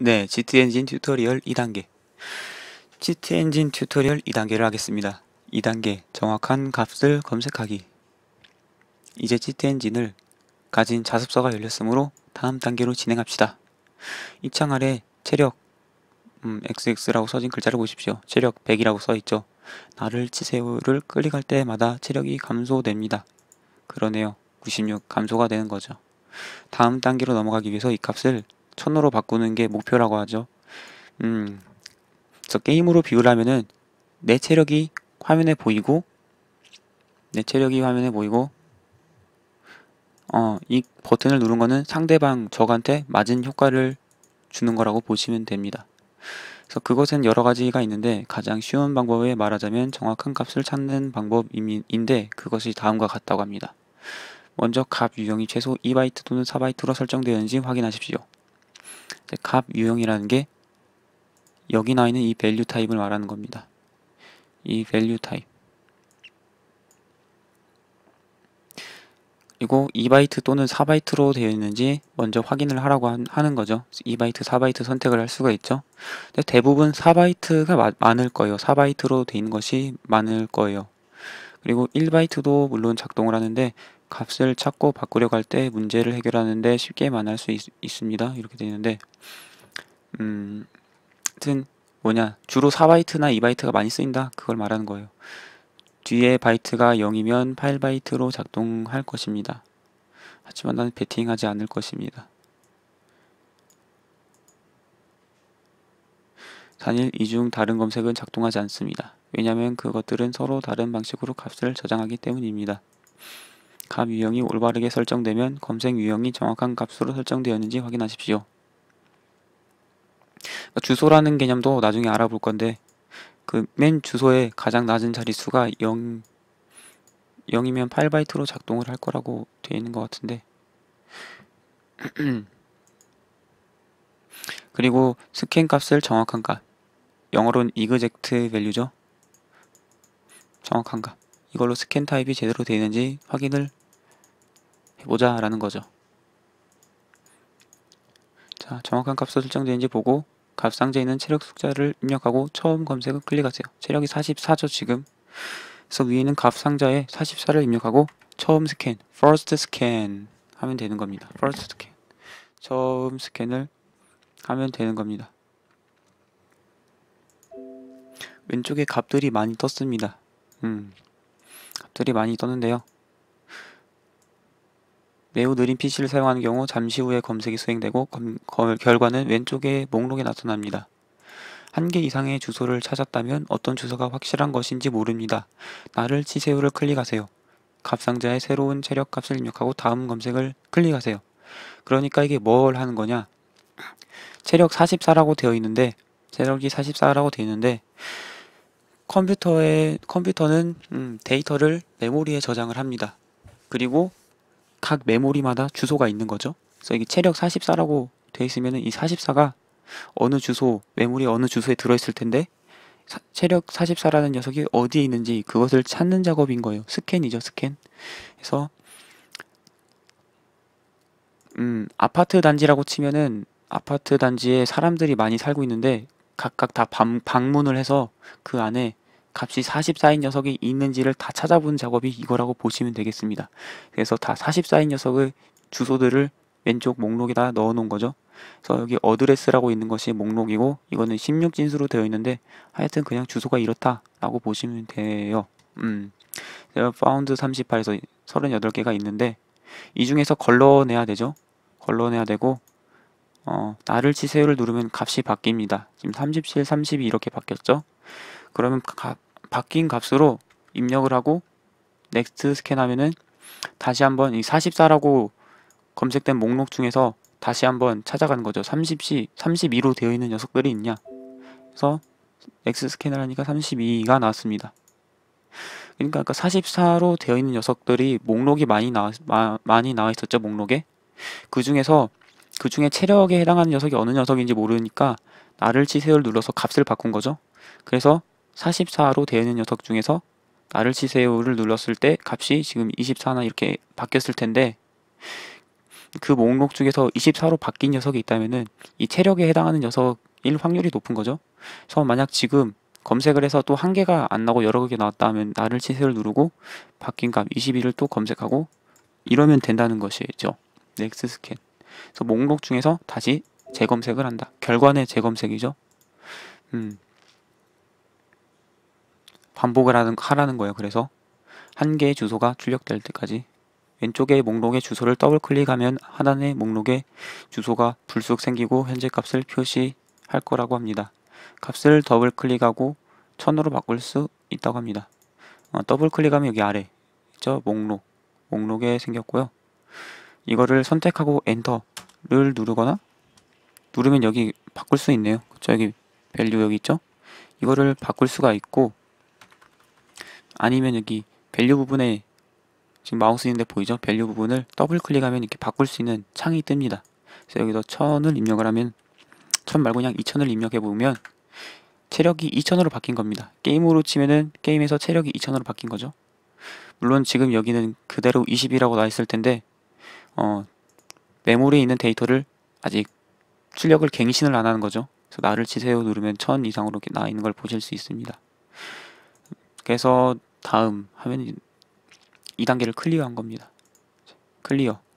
네, 지트엔진 튜토리얼 2단계. 지트엔진 튜토리얼 2단계를 하겠습니다. 2단계 정확한 값을 검색하기. 이제 지트엔진을 가진 자습서가 열렸으므로 다음 단계로 진행합시다. 이 창 아래 체력 XX라고 써진 글자를 보십시오. 체력 100이라고 써있죠. 나를 치세요를 클릭할 때마다 체력이 감소됩니다. 그러네요. 96 감소가 되는 거죠. 다음 단계로 넘어가기 위해서 이 값을 1000으로 바꾸는 게 목표라고 하죠. 그래서 게임으로 비유를 하면은 내 체력이 화면에 보이고 이 버튼을 누른 거는 상대방 적한테 맞은 효과를 주는 거라고 보시면 됩니다. 그래서 그것은 여러 가지가 있는데 가장 쉬운 방법에 말하자면 정확한 값을 찾는 방법인데 그것이 다음과 같다고 합니다. 먼저 값 유형이 최소 2바이트 또는 4바이트로 설정되었는지 확인하십시오. 값 유형이라는 게 여기 나와 있는 이 value 타입을 말하는 겁니다. 이 value 타입. 그리고 2바이트 또는 4바이트로 되어 있는지 먼저 확인을 하라고 하는 거죠. 2바이트, 4바이트 선택을 할 수가 있죠. 근데 대부분 4바이트가 많을 거예요. 4바이트로 되어 있는 것이 많을 거예요. 그리고 1바이트도 물론 작동을 하는데 값을 찾고 바꾸려고 할 때 문제를 해결하는데 쉽게 만날 수 있습니다. 이렇게 되어 있는데 하여튼 주로 4바이트나 2바이트가 많이 쓰인다. 그걸 말하는 거예요. 뒤에 바이트가 0이면 8바이트로 작동할 것입니다. 하지만 나는 베팅하지 않을 것입니다. 단일 이중 다른 검색은 작동하지 않습니다. 왜냐하면 그것들은 서로 다른 방식으로 값을 저장하기 때문입니다. 값 유형이 올바르게 설정되면 검색 유형이 정확한 값으로 설정되었는지 확인하십시오. 그러니까 주소라는 개념도 나중에 알아볼 건데 그 맨 주소에 가장 낮은 자릿수가 0이면 8바이트로 작동을 할 거라고 되어 있는 것 같은데 그리고 스캔 값을 정확한 값 영어로는 exact value죠. 정확한 값 이걸로 스캔 타입이 제대로 되어 있는지 확인을 해보자 라는 거죠. 자, 정확한 값으로 설정되는지 보고 값 상자에 있는 체력 숫자를 입력하고 처음 검색을 클릭하세요. 체력이 44죠 지금. 그래서 위에 있는 값 상자에 44를 입력하고 처음 스캔, first scan 하면 되는 겁니다. first scan. 처음 스캔을 하면 되는 겁니다. 왼쪽에 값들이 많이 떴습니다. 값들이 많이 떴는데요. 매우 느린 PC를 사용하는 경우 잠시 후에 검색이 수행되고 결과는 왼쪽의 목록에 나타납니다. 1개 이상의 주소를 찾았다면 어떤 주소가 확실한 것인지 모릅니다. 나를 치세요를 클릭하세요. 값상자에 새로운 체력 값을 입력하고 다음 검색을 클릭하세요. 그러니까 이게 뭘 하는 거냐? 체력이 44라고 되어 있는데 컴퓨터는 데이터를 메모리에 저장을 합니다. 그리고 각 메모리마다 주소가 있는 거죠. 그래서 이게 체력 44라고 되어 있으면 이 44가 어느 주소, 메모리 어느 주소에 들어있을 텐데 체력 44라는 녀석이 어디에 있는지 그것을 찾는 작업인 거예요. 스캔이죠, 스캔. 그래서 아파트 단지라고 치면은 아파트 단지에 사람들이 많이 살고 있는데 각각 다 방문을 해서 그 안에 값이 44인 녀석이 있는지를 다 찾아보는 작업이 이거라고 보시면 되겠습니다. 그래서 다 44인 녀석의 주소들을 왼쪽 목록에다 넣어 놓은 거죠. 그래서 여기 어드레스라고 있는 것이 목록이고 이거는 16진수로 되어 있는데 하여튼 그냥 주소가 이렇다 라고 보시면 돼요. found 38에서 38개가 있는데 이 중에서 걸러내야 되죠. 걸러내야 되고 나를 치세요를 누르면 값이 바뀝니다. 지금 37, 32 이렇게 바뀌었죠. 그러면 바뀐 값으로 입력을 하고 넥스트 스캔 하면은 다시 한번 이 44라고 검색된 목록 중에서 다시 한번 찾아가는 거죠. 32로 되어 있는 녀석들이 있냐. 그래서 넥스트 스캔을 하니까 32가 나왔습니다. 그러니까 44로 되어 있는 녀석들이 목록이 많이 나와 있었죠. 목록에. 그 중에 체력에 해당하는 녀석이 어느 녀석인지 모르니까 나를 치세요를 눌러서 값을 바꾼 거죠. 그래서 44로 되어 있는 녀석 중에서 나를 치세요를 눌렀을 때 값이 지금 24나 이렇게 바뀌었을 텐데 그 목록 중에서 24로 바뀐 녀석이 있다면은 이 체력에 해당하는 녀석일 확률이 높은 거죠. 그래서 만약 지금 검색을 해서 또 한 개가 안 나고 여러 개 나왔다 하면 나를 치세를 누르고 바뀐 값 22를 또 검색하고 이러면 된다는 것이죠. 넥스 스캔. 그래서 목록 중에서 다시 재검색을 한다. 결과는 재검색이죠. 반복을 하라는 거예요. 그래서 한 개의 주소가 출력될 때까지 왼쪽의 목록의 주소를 더블 클릭하면 하단의 목록에 주소가 불쑥 생기고 현재 값을 표시할 거라고 합니다. 값을 더블 클릭하고 1000으로 바꿀 수 있다고 합니다. 더블 클릭하면 여기 아래 있죠? 목록에 생겼고요. 이거를 선택하고 엔터를 누르거나 누르면 여기 바꿀 수 있네요. 그쵸? 여기 밸류 여기 있죠? 이거를 바꿀 수가 있고 아니면 여기 밸류 부분에 지금 마우스 있는데 보이죠? 밸류 부분을 더블 클릭하면 이렇게 바꿀 수 있는 창이 뜹니다. 그래서 여기서 1000을 입력을 하면 1000 말고 그냥 2000을 입력해 보면 체력이 2000으로 바뀐 겁니다. 게임으로 치면은 게임에서 체력이 2000으로 바뀐 거죠. 물론 지금 여기는 그대로 20이라고 나와 있을 텐데 메모리에 있는 데이터를 아직 출력을 갱신을 안 하는 거죠. 그래서 나를 치세요 누르면 1000 이상으로 이렇게 나와 있는 걸 보실 수 있습니다. 그래서 다음 하면 2단계를 클리어한 겁니다. 클리어.